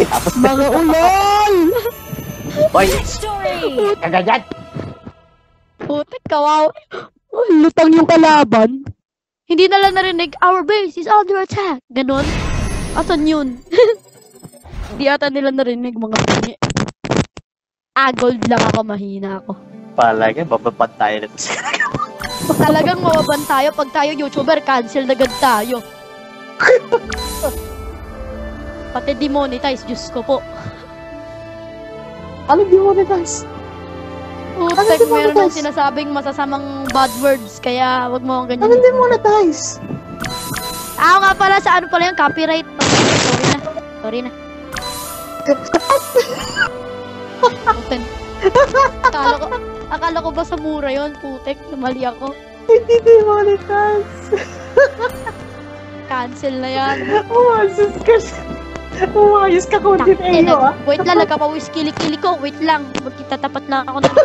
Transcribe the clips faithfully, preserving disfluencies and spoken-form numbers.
Tapos Mga ulol! Oy! Kagagat! Putik, kawaw. Oh, lutang yung kalaban. Hindi nila narinig, our base is under attack. Ganon. Asan yun? Hindi ata nila narinig, mga pingi. Ah, gold lang ako, mahina ako. Palagi, bababad tayo na ito. Talagang mawaban tayo. Pag tayo YouTuber, cancel na agad tayo. Pati demonetize, Diyos ko po. Ano demonetize? Putek, meron ng sinasabing masasamang bad words, kaya wag mo akong ganyan. Ano demonetize? Ah, nga pala, sa ano pala yung copyright. Sorry na. Sorry na. Putek. Akala ko, akala ko ba sa mura yun, putek? Namali ako. Hindi demonetize. Cancel na yan. Umayos ka siya. Umayos ka kung din Eh, iyo, ah. wait lang, nagkapawis kilikili ko. Wait lang, magkitatapat lang ako ng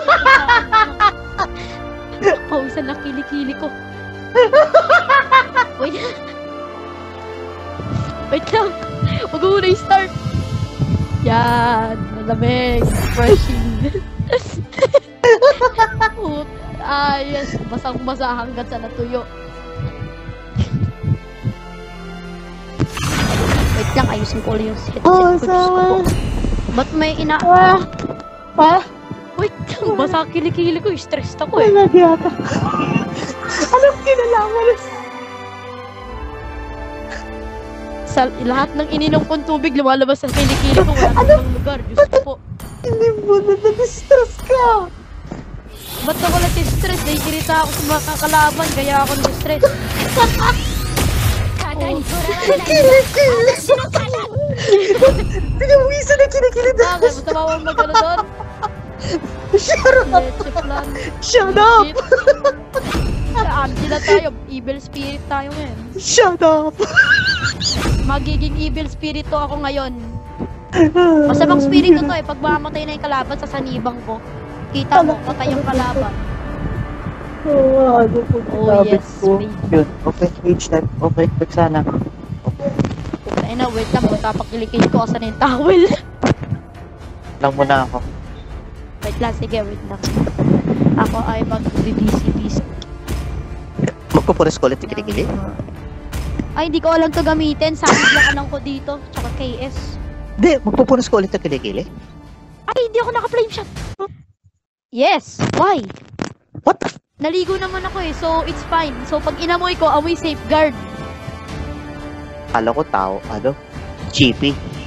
pawisan na kilikili ko. Wait. Wait lang. Huwag mo muna i-start. Yan. Malamig. Refreshing. Ayos. Basang-basa hanggang sa natuyo. Wait lang, ayusin ko ulit yung headset Oh, ko. Diyos ko po. Ba't may ina... Ah! Pa? Wait lang, basa kilikili ko. Stressed ako eh. Wala yata. Anong kinalaman? Sa lahat ng ininom kong tubig, lumalabas sa kilikili ko. Wala ano? Ng lugar. Diyos ko po. Hindi mo na na-distress ka. Ba't ako nag-stress? Naiirita ako sa mga kakalaban, kaya ako nag-stress. Kilikili! Pinawisan na kilikili Bakit? Mas namawang mag-ano doon? Shut up! Leche plan. Shut up! Anti na tayo. Evil spirit tayo ngayon. Shut up! Magiging evil spirit to ako ngayon. Masamang spirit to eh. Pag mamatay na yung kalaban sa sanibang ko, kita mo, patay yung kalaban. Oh, ano po Oh yes, baby. Yun, open page type, open page sana. Ay na, wait lang. Magpapakilikili ko kasi na yung towel. Lang muna ako. Wait lang, sige, wait lang. Ako ay mag-busy-busy. Magpupulis ko ulit yung kilikili? Ay, hindi ko alam to gamitin. Samid lang alam ko dito. Tsaka K S. Hindi, magpupulis ko ulit yung kilikili? Ay, hindi ako naka-flame shot. Yes, why? What the f***? Naligo naman ako eh, so it's fine. So pag inamoy ko, amoy safeguard. Kala ko tao, ano? Chippy.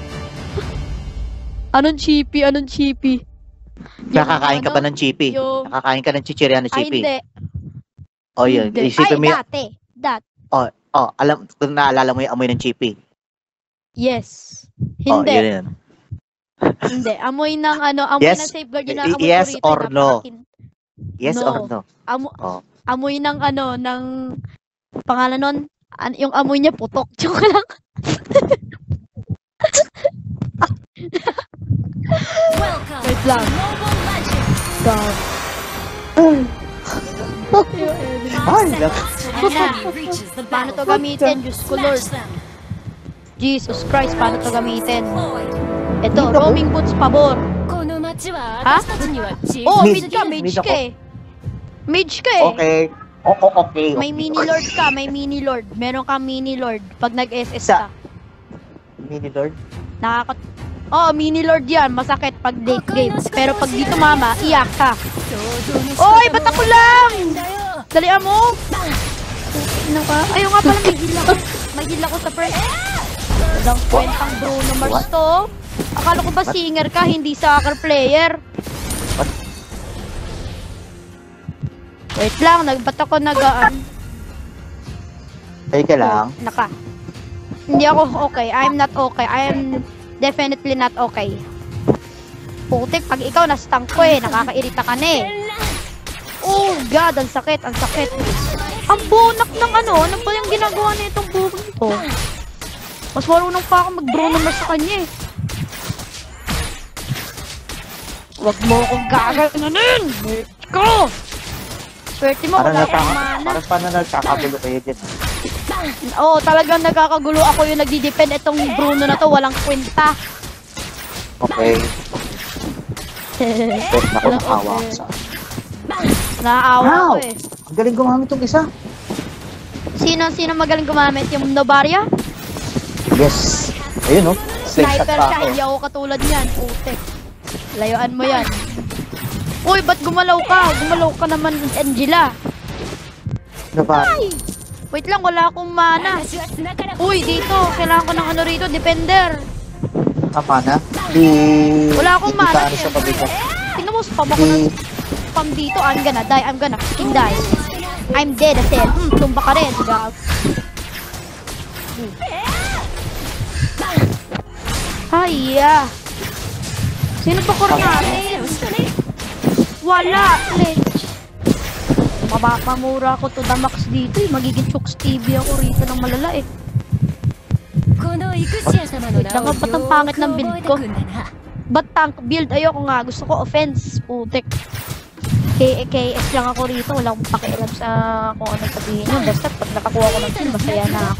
Anong chippy? Anong chippy? Nakakain ka ano, ba ng chippy? yung- Nakakain ka ng chichirya na Ay, chippy? hindi. O yun, Hindi. isipin Ay, mo yun. dati. Dat. Oh, alam, kung naalala mo yung amoy ng chippy. Yes. Oh, Hindi. yun yun. Hindi. Amoy ng ano, amoy Yes. ng safeguard yun I- na amoy yes ko rito. or no? napakakin- Yes No. or no? Amo, Oh. amoy ng ano, ng pangalan nun, an, yung amoy niya putok. Joke lang. Welcome Wait lang. to Mobile Legends. God. Ay, nak- An enemy reaches the Paano to battlefield. gamitin? Diyos ko Lord. Smash them. Jesus Christ, paano to gamitin? Deployed. Ito, roaming boots pabor. この街は Ha? 私たちには自 Oh, Mid. mid ka, mage Mid ka ako. eh. Mage ka eh. Okay. Oo, oh, okay. May okay. mini lord ka, may mini lord. Meron kang mini lord pag nag-S S Sa- ka. Mini Lord? Nakaka... Oh, mini lord yan. Masakit pag late game. Pero pag dito mama, iyak ka. Oy, ba't ako lang? Dalian mo. Ano ka? Ayaw nga pala, may heal ako. May heal ako sa friend. Walang kwentang Bruno Mars to. Akala ko ba singer ka, hindi soccer player? What? Wait lang, nagbat ako nagaan. Ay ka lang. Naka. Hindi ako okay. I'm not okay. I am definitely not okay. Putik, pag ikaw na-stunk ko eh, nakakairita ka na eh. Oh God, ang sakit, ang sakit. Ang bunak ng ano, ano ba yung ginagawa na itong buong to? Mas marunong pa ako mag-Bruno Mars sa kanya eh. Huwag mo akong gagananin! Let's go! Swerte mo, Parang wala akong nataka, mana. parang paano nagkakagulo kayo dyan. Oo, oh, talagang nagkakagulo ako yung nagdi-depend. Itong Bruno na to, walang kwenta. Okay. Pero ako nakawa ako sa... Naaawa Wow! ko eh. Ang galing gumamit yung isa. Sino, sino magaling gumamit? Yung Novaria? Yes. Ayun, no? Slingshot Sniper pa siya, ako. hindi ako katulad niyan. Putek. Layuan mo yan. Uy, ba't gumalaw ka? Gumalaw ka naman, Angela. Ano ba? Wait lang, wala akong mana. Uy, dito. Kailangan ko ng ano rito, defender. Tama na. Di... Wala akong di ka mana. ano sa pabigat. Tingnan mo, spam ako ng Di... spam dito. I'm gonna die. I'm gonna fucking die. I'm dead as hell. Hmm, tumba ka rin. Gag. Hiya. Sino to natin? Wala. Let's. Mapapamura ko to the max dito eh. Magiging Chooks T V ako rito ng malala eh. Wait lang, ba't ang pangit ng build ko? Ba't tank build? Ayoko nga. Gusto ko offense. Putik. K K S lang ako rito. Wala akong pakialam sa kung ano sabihin nyo. Basta pag nakakuha ko ng kill, masaya na ako.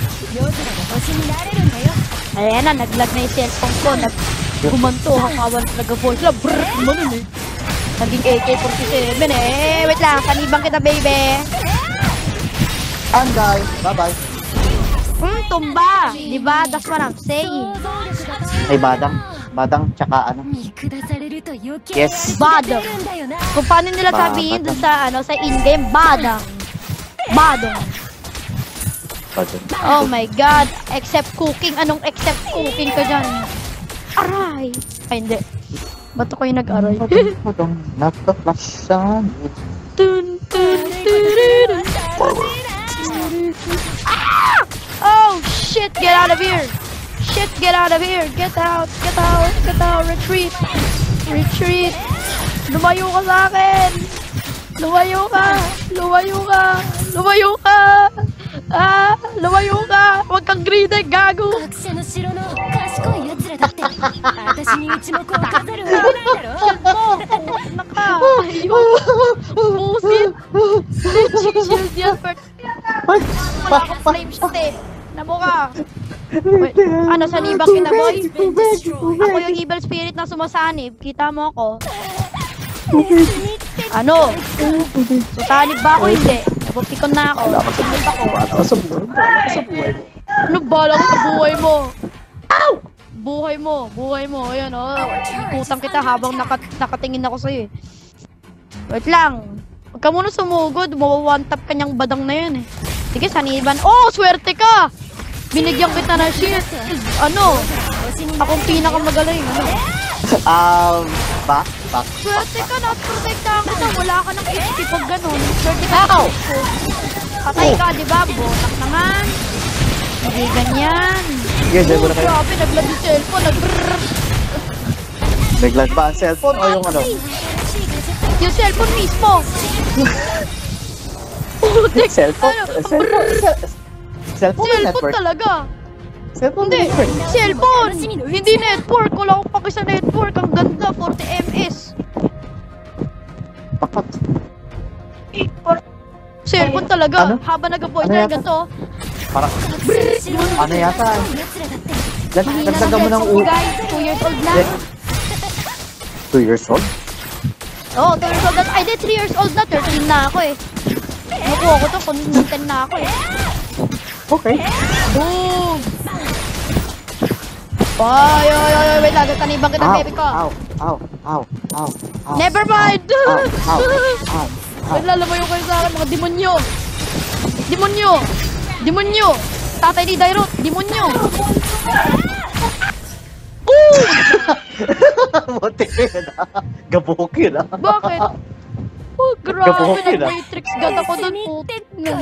Ayan na, naglag na yung cellphone ko. Nag gumanto. Hakawan nag-voice lang. Brrrr! Manon eh. Naging A K forty-seven eh. Wait lang, kanibang kita baby. Anday! Bye-bye! Hmm, tumba. Diba? That's what I'm saying. Ay, badang. Badang, tsaka ano. Yes. Badang. Kung paano nila sabihin dun sa, ano, sa in-game, badang. Badang. Badang. Oh my god. Except cooking. Anong except cooking ka dyan? Aray. Ay, hindi. Ba't ako yung nag-aray? Badang, nagka-flash sa... Dun, dun, dun, ah! Oh, shit. Get out of here. Shit, get out of here. Get out, get out, get out. Retreat. Retreat. Lumayo ka sa akin. Lumayo ka. Lumayo ka. Lumayo ka. Ah, lumayo ka. Huwag kang greedy, gago. Naka. Busit. Shield yan, Bert. Wala akong flame shot eh. Namo ka. Wait, ano, sanibak kita, boy? Ako yung evil spirit na sumasanib. Kita mo ako. Ano? Susanib ba ako? Hindi. Nabutikon na ako. Sanib ako. Bata sa buhay. Bata sa buhay. Ano bala ko sa buhay mo? Ow! Buhay mo. Buhay mo. Ayan, oh. Ikutang kita habang nakat nakatingin ako sa'yo eh. Wait lang. Huwag ka muna sumugod. Mawa-one-tap kanyang badang na yun eh. Sige, saniban. Oh, swerte ka! Binigyan kita ng shield. Ano? Akong pinakamagaling. Ano? Um, back, back. Swerte ka na. Protektahan kita. Wala ka ng H P pag ganun. Swerte ka. Ow! Patay ka, di ba? Botak naman. Hindi ganyan. Yes, Oh, mo na kayo. grabe. Naglag yung cellphone. Nagbrrrr. Naglag ba ang cellphone o yung ano? Yung cellphone mismo. Putik. Cellphone? Ano? Cellphone? Cellphone Cellphone network? talaga. Cellphone Hindi. network? Cellphone. Hindi network. Wala akong paki sa network. Ang ganda. forty M S. Papat. Cellphone talaga. Ano? Habang nag-voice Ano na yata? ganito. Parang, ano yata? Lag- Mahina Nagdaga mo ng headset u... ko, guys. two years old na. Two years old? Oo, oh, two years old na. Ay, di, three years old na. thirteen na ako eh. Nakuha ko to kung ten na ako eh. Okay. Boom! Ay, ay, ay, ay, wait lang. Tanibang kita, Ow, baby ko. ow, ow, ow, ow, ow. Never mind! Ow, ow, ow, ow. Naglalabayo kayo sa akin, mga demonyo! Demonyo! Demonyo! Tatay ni Dairot, demonyo! Ooh! Buti yun ah. Gabok yun ah. Bakit? Oh, grabe, Kabukin, ah. nag-matrix gat ako dun, putik.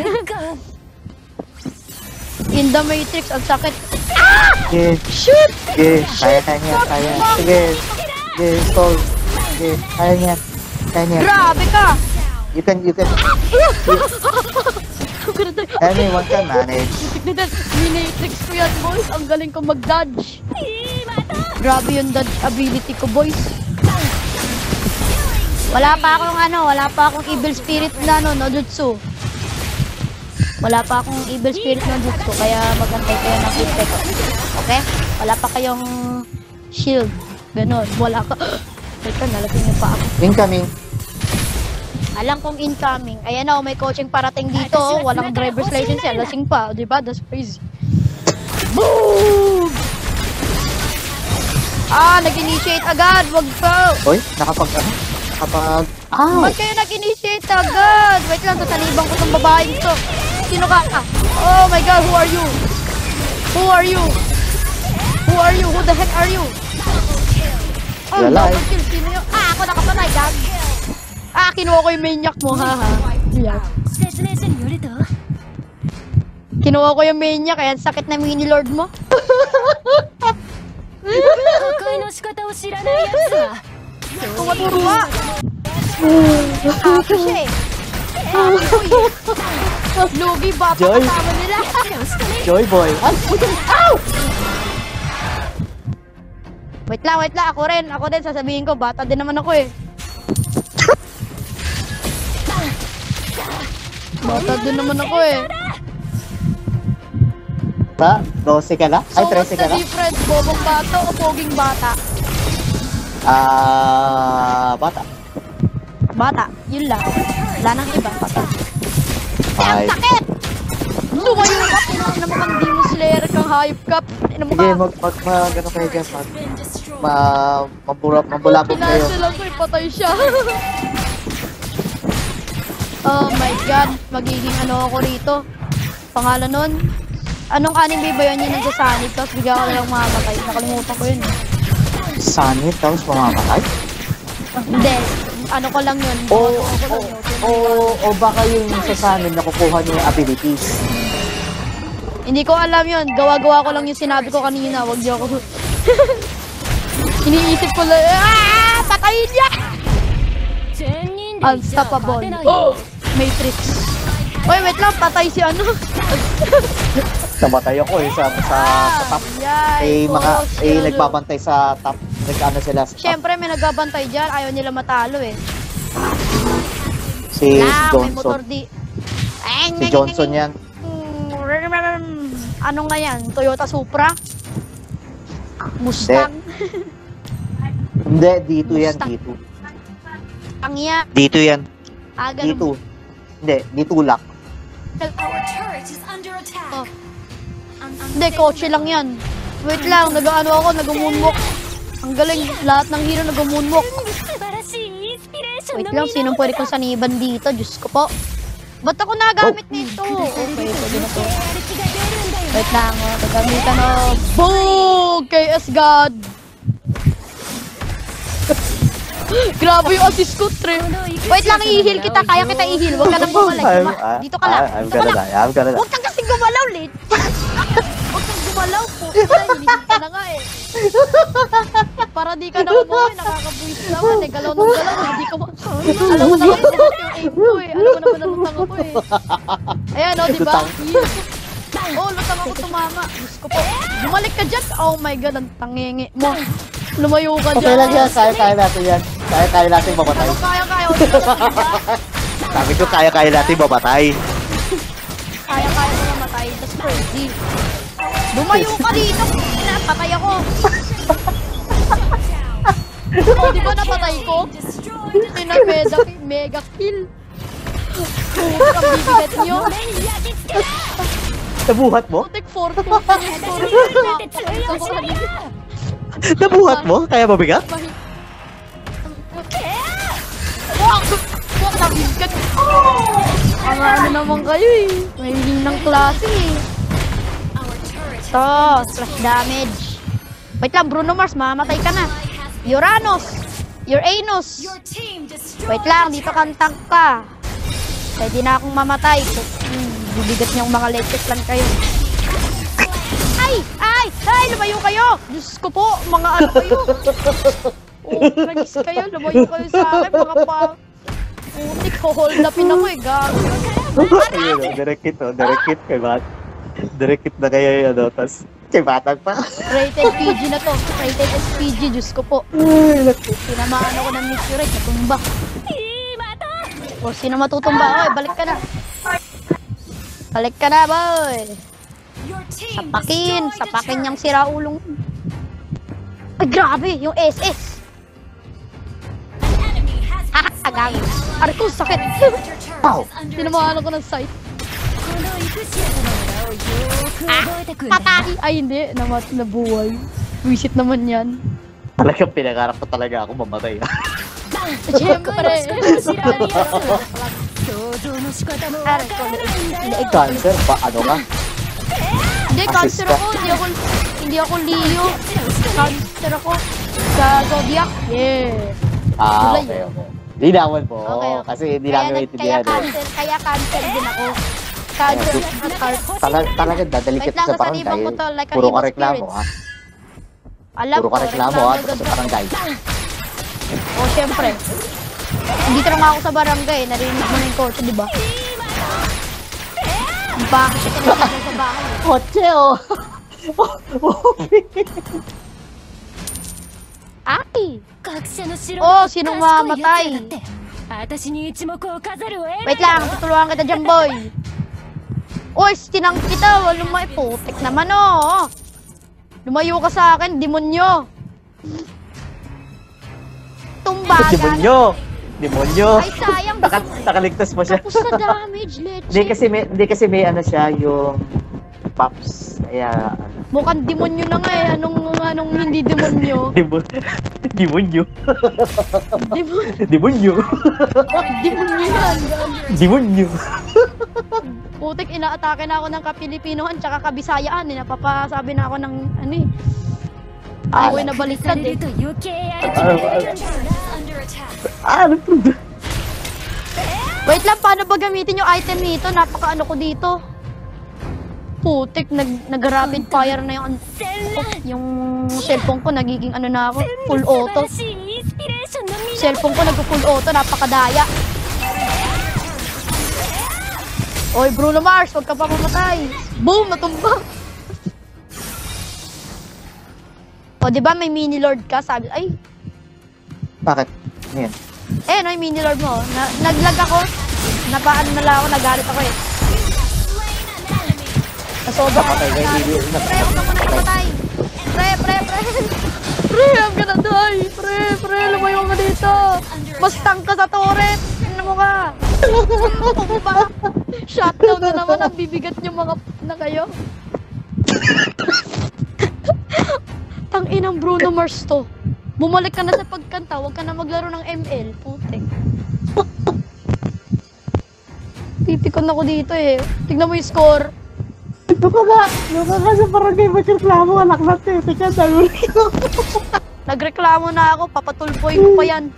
In the matrix, ang sakit. Sige, Shoot! sige, kaya, kaya niya, kaya. Sige, sige, stall. Sige, kaya niya, kaya niya. Grabe ka! You can, you can, I'm gonna die. anyone can manage. Tignan, minatrix ko yan, boys. Ang galing ko mag-dodge. Grabe yung dodge ability ko, boys. Wala pa akong ano, wala pa akong evil spirit na ano, no jutsu. Wala pa akong evil spirit no jutsu, kaya magantay kayo ng effect. Okay? Wala pa kayong shield. Ganon, wala ka. Teka, nalasing niyo pa ako. Incoming. Alam kong incoming. Ayan o, may coaching parating dito. oh. Walang driver's license yan. Lasing pa. Di ba? That's crazy. Boom! Ah, nag-initiate agad. Wag pa. Uy, nakapag ano? Nakapag... Ah! Ba't kayo nag-initiate agad? Wait lang, sasalibang ko tong babaeng to. Sino ka? Ah. Oh my God, who are you? Who are you? Who are you? Who the heck are you? Oh, You're alive. double kill. Sino yun? Ah, ako nakapatay, gag. Ah, kinuha ko yung maniac mo, haha. Yeah. 説明書によると Kinuha ko yung maniac, kaya ang sakit na mini lord mo. 破壊の仕方を知らないやつは Tuwa-tuwa. Happy siya eh. Happy ko eh. Lugi ba pa Joy. kasama nila? Joy boy. Ay! Ow! Wait lang, wait lang. Ako rin. Ako din. Sasabihin ko, bata din naman ako eh. Bata din naman ako eh. Ta, twelve ka na? Ay, So what's thirteen the ka na? difference? Bobong bata o poging bata? Ah, bata. Bata. Yun lang. Wala nang iba. Bata. Ay, ang Ay. sakit! Lumayo ka. Tinang na mukhang Demon Slayer kang hayop ka. Tinang Sige, ka. mag, mag, mag, ano kayo dyan, mag, been destroyed. ma, mabura, mabulabog kayo. Kinasa lang ko, ipatay siya. Oh my God, magiging ano ako rito. Pangalan nun? Anong anime ba yun? Yun nagsasanib, tapos bigla ko lang mamamatay. Nakalimutan ko yun eh. Sanit, tapos mamamatay? Hindi, ano ko lang yun. O, Boto ko o, lang yun. o, o baka yung sa Sanit nakukuha niyo yung abilities. Hindi ko alam yun. Gawa-gawa ko lang yung sinabi ko kanina. Wag niyo ako. Iniisip ko lang, ah! Patayin niya! 全人類じゃ勝 Unstoppable. てない Oh! Matrix. Uy, wait lang. Patay si ano. Namatay ako eh, sa, sa, sa top. Yay, Eh, mga, coach, eh, yun. nagbabantay sa top. Nag-ano sila sa top. Siyempre, may nagbabantay dyan. Ayaw nila matalo eh. Si Lang, may motor Johnson. di... Ay, Si Johnson yan. Ano nga yan? Toyota Supra? Mustang? Hindi, dito yan, Mustang. dito. Ang yan. Dito yan. Ah, ganun. Dito. Hindi, dito lock. Our turret is under attack. Oh. Hindi, kotse lang yan. Wait lang, nag-ano ako, nag-moonwalk. Ang galing, lahat ng hero nag-moonwalk. 素晴らしいインスピレーション Wait の lang, sinong pwede kong saniban dito? Diyos ko po. Ba't ako nagamit nito? Okay, pwede na to. やる気が出るんだよ Wait lang, oh, nagamitan na. Boom! K S God! Grabe yung assist ko, Tre. Wait lang, i-heal kita. Kaya kita i-heal. Huwag ka nang bumalik. I'm, Guma- ah, Dito ka lang. I'm Dito ka gonna lang. die, I'm gonna die. Huwag kang kasing gumalaw, Lid. Huwag kang gumalaw po. Hinihil ka na nga eh. Para di ka na umuwi, nakakabuwis naman eh. Galaw ng galaw, hindi ka ma... Alam mo naman yung aim ko eh. Alam mo naman ang lutang ako eh. Ayan o, di ba? Heal. Oh, lutang ako tumama. Diyos ko po. Bumalik ka dyan. Oh my God, ang tangingi mo. Lumayo ka Okay dyan. lang yan, kaya-kaya natin yan. Kaya-kaya natin mamatay. Ano kaya-kaya ko dito, diba? Sabi ko, kaya-kaya natin mamatay. Kaya-kaya ko namatay. That's crazy. Lumayo ka dito. Napatay ako. Oh, di ba napatay ko? Pina mega, mega kill. Puta, ang bibigat nyo. Nabuhat mo? Putik four two. Ito ko kanina. Nabuhat mo? Kaya mabigat? Wak! Wak, nabigat. Ang ano naman kayo eh. May ng klase eh. Ito, splash damage. Wait lang, Bruno Mars, mamatay ka na. Uranus! Uranus! Your team destroyed. Wait lang, dito kang tank ka. Pwede na akong mamatay. Hmm, bibigat niyong mga latest lang kayo. Ay! Ay! Ay! Lumayo kayo! Diyos ko po, mga ano kayo. Oh, nagis kayo. Lumayo kayo sa akin, mga pa... Utik, hold upin ako eh, gago. Ayun, oh, direct hit, oh, direct hit kay Bat. Direct hit na kaya yung ano, tas kay Batag pa. Rated P G na to. Rated S P G, Diyos ko po. Tinamaan ako ng meteorite, natumba. O, sino matutumba? Oy, balik ka na. Balik ka na, boy. Your team Sapakin, destroyed a sapakin turret. niyang siraulong. Ay, grabe! Yung S S! Haha, agami. Aray ko, sakit! Pow! Tinamaan ako ng sight. このイクシア様の名をよーく覚えてくんだな Patay! Ay, hindi. Namat nabuhay. Wisit naman yan. Talagang pinangarap ko talaga ako mamatay. 破壊 Siyempre! の仕方を知らないやつは想像の仕方もわからないんだよ Cancer pa, ano ka? Hindi, cancer ako. Hindi ako, hindi ako Leo. Cancer ako. Sa Zodiac. Yeah. Ah, Kulay. okay, okay. Linawan po, Okay, okay. kasi hindi Kaya, namin nag- kaya maintindihan eh. cancer, kaya cancer din ako. Cancer, cancer. Tala- Talagang dadali Wait kita lang, sa sasaliban barangay. ko to, like a Puro evil ka reklamo, spirits. ha? Alam Puro ko, ka reklamo, ha? Tapos sa barangay. O, oh, syempre. Dito na nga ako sa barangay. Narinig mo na yung kotse, di ba? Bakit ito narinig sa bahay? Kotse, oh! Ay! 学者の城 Oh, sinong mamatay? 私に一目を飾るを得 Wait lang, tutulungan kita dyan, boy. Uy, tinang kita. Lumay, putik naman, oh. Lumayo ka sa akin, demonyo. Tumbaga. Demonyo! Demonyo! Ay, sayang. Naka, nakaligtas mo siya. Tapos na damage, leche. Hindi kasi may, hindi kasi may ano siya, yung pops. Kaya, Mukhang demonyo na nga eh. Anong, anong hindi demonyo? Demon, demonyo. Demon, Demonyo. demonyo yan. Demonyo. Putik, inaatake na ako ng kapilipinohan tsaka kabisayaan. Eh. Napapasabi na ako ng ano eh. Ay, ko na さ baliktad れ eh. ると余計やる Ah, ano po? Wait lang, paano ba gamitin yung item nito? Napaka ano ko dito. Putik, nag, nag-rapid fire na yung, yung cellphone ko. Nagiging ano na ako, full auto. 素晴らしいインスピレーションのみ Cellphone ko nag-full auto, napakadaya. Oy, Bruno Mars, wag ka pa mamatay. Boom, natumba. O, di ba may mini lord ka? Sabi, ay, Bakit? Ngayon. eh, no, yung mini lord mo. Na, naglag ako. Napaano na lang ako, nagalit ako eh. Nasobra ako. Napatay ka, hindi. Pre, huwag ka muna ipatay. Pre, pre, pre. Pre, I'm gonna die. Pre, pre, lumayo ka dito. Mas tank ka sa turret. Ano mo ka? Tumba. Shutdown na naman. Ang bibigat yung mga na kayo. Tang inang Bruno Mars to. Bumalik ka na sa pagkanta. Huwag ka na maglaro ng M L. Putek. Pipikon ako dito eh. Tignan mo yung score. Ito ka nga. Ito ka nga sa barangay magreklamo. Anak natin. Teka, dahil ko. Nagreklamo na ako. Papatulpoy ko pa yan.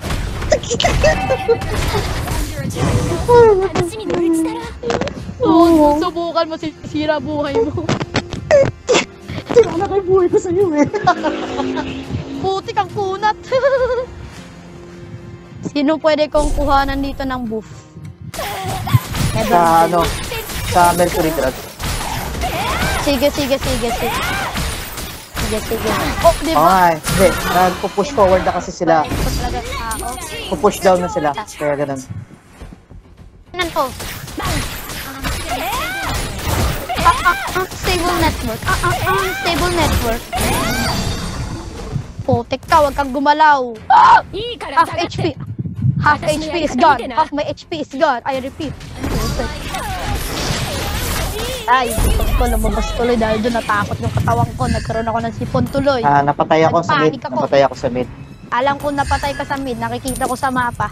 話に乗りつたら Oo, susubukan mo, sisira buhay mo. Sira na kayo buhay ko sa'yo eh. Putik ang kunat. Sino pwede kong kuhanan dito ng buff? Sa ano? Sa Mercury Drug. Sige, sige, sige, sige. Sige, sige. Oh, di ba? Okay, hindi. Nagpo-push forward na kasi sila. Ito talaga ako. Pupush down na sila. Kaya ganun. Ano to? Ah, ah, ah, stable network. Ah, ah, ah, stable network. Putik ka, wag kang gumalaw. いいから Half 下がっ H P. て Half H P is gone. Half my H P is gone. I repeat. Ay, sipon ko, lumabas tuloy dahil doon natakot yung katawan ko. Nagkaroon ako ng sipon tuloy. Ah, napatay ako sa mid. Nagpanik ako. Napatay ako sa mid. Alam ko napatay ka sa mid, nakikita ko sa mapa.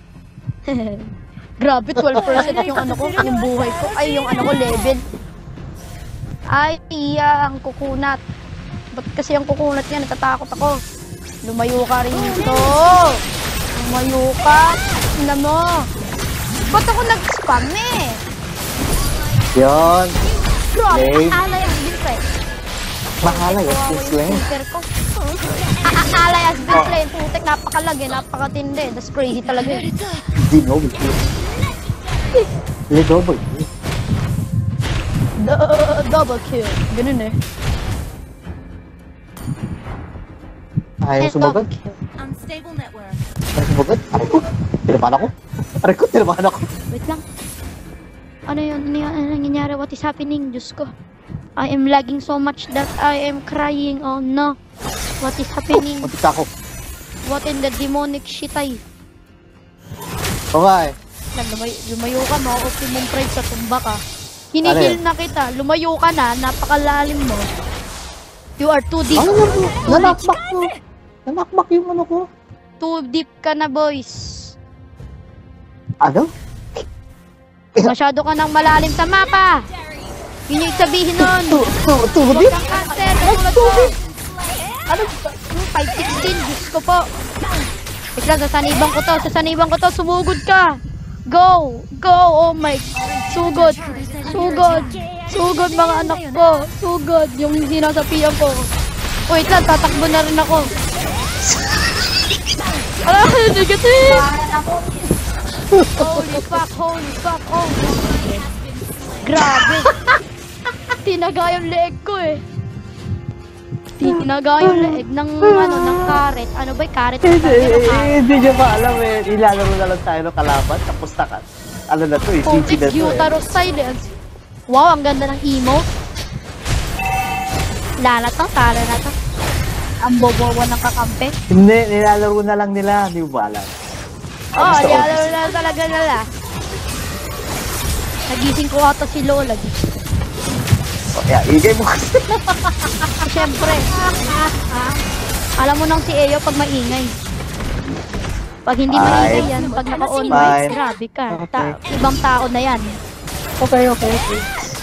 Grabe, twelve percent yung ano ko, yung buhay ko. Ay, yung ano ko, level. Ay, iya, ang kukunat. Ba't kasi ang kukunat niya, natatakot ako. Lumayo ka rin dito. Lumayo ka. Tingnan mo. Ba't ako nag-spam eh? Yun. Grabe, Lame. ang alay ang bintre. Mahala yun. Wow, This yung lane. speaker ko. Ah, ah, alay as bintre. Putek, napakalagi, napakatindi. That's crazy talaga eh. Dinoble. Dinoble. Du- double kill. Ganun eh. Ayaw sumagot. Double kill. Unstable network. Ayaw sumagot. Aray ko. Tinamaan ako. Aray ko, tinamaan ako. Wait lang. Ano yun? Ano yun? Ano nangyayari? What is happening? Diyos ko. I am lagging so much that I am crying. Oh no. What is happening? Muntik ako. What in the demonic shit ay? Oo nga eh. Lang, lumayo, lumayo ka, mga optimum price sa tumba ka. Hinihil na kita, lumayo ka na, napakalalim mo. You are too deep. Ano na po? Nanakbak ko. Nanakbak yung ano ko. Too deep ka na, boys. Ano? Masyado ka nang malalim sa mapa. Yun yung sabihin nun. Tu, tu, tu, Huwag di? kang cancer, katulad ko. Ano? five sixteen, Diyos ko po. Bigla, sasanibang ko to, sasanibang ko to, sumugod ka. Go! Go! Oh my... Sugod! Sugod! Sugod mga anak ko! Sugod! Yung sinasapian ko. Wait lang, tatakbo na rin ako. Ah! Negative! Holy fuck! Holy fuck! Oh! Grabe! Tinaga yung leeg ko eh. Tinaga yung leeg ng ano, ng carrot. Ano ba yung carrot? Hindi, eh, hindi nyo pa alam eh. Ilalaro na lang tayo ng kalaban. Tapos na ka. Ano na to eh. C G na to eh. Yutaro silence. Wow, ang ganda ng emote. Lalatang, tala na to. Ang bobowa ng kakampi. Hindi, nilalaro na lang nila. Hindi mo ba alam? Oh, Gusto ko. nilalaro na talaga nila. Nagising ko ata si Lola. O, yeah, igay mo kasi. Siyempre. Alam mo nang si Eyo pag maingay. Pag hindi maingay yan, pag naka-on mic, Fine. grabe ka. Ta- ibang tao na yan. Okay, okay, okay.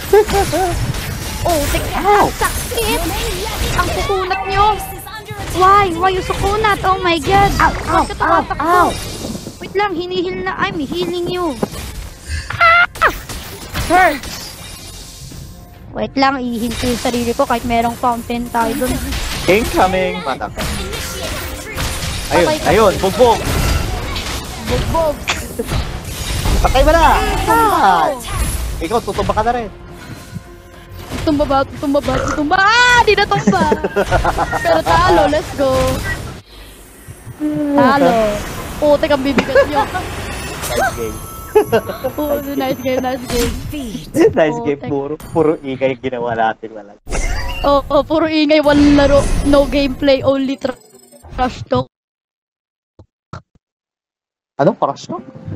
Oh, tek, ang sakit! Ang sukunat nyo! Why? Why yung sukunat? Oh my God! Ow! Ow! Ow! Ow! Wait lang, hinihil na. I'm healing you. Ah! Hurts! Wait lang, ihil ko yung sarili ko kahit merong fountain tayo dun. Incoming! Patak. Ayun, ayun, bugbog! Bugbog! Patay mo na! Ah! Ikaw, tutumba ka na rin. Tumba ba? Tumba ba? Tumba! Ah! Di na tumba! Pero talo, let's go! Talo! Putik ang bibigat nyo. Nice game. Oh, nice game, nice game. Nice Oh, game. thank- Puro, puro ikay ginawa natin. Wala. Oh, oh, puro ingay, walang laro. No gameplay, only tra- trash talk. Anong crush no?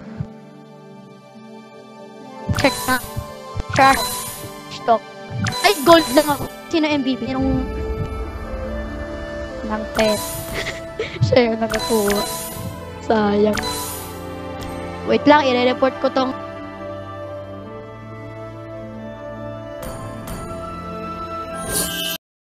Check na. Trash talk. Ay, gold lang ako. Sino M V P? Yung... Ng pet. Siya yung nakakuha. Sayang. Wait lang, i-report ko tong